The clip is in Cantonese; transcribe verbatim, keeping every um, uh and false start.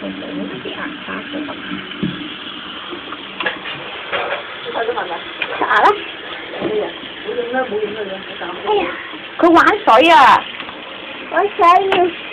còn tưởng cái ăn phá cái tập sợ lắm. Có quán sỏi à. Có sợi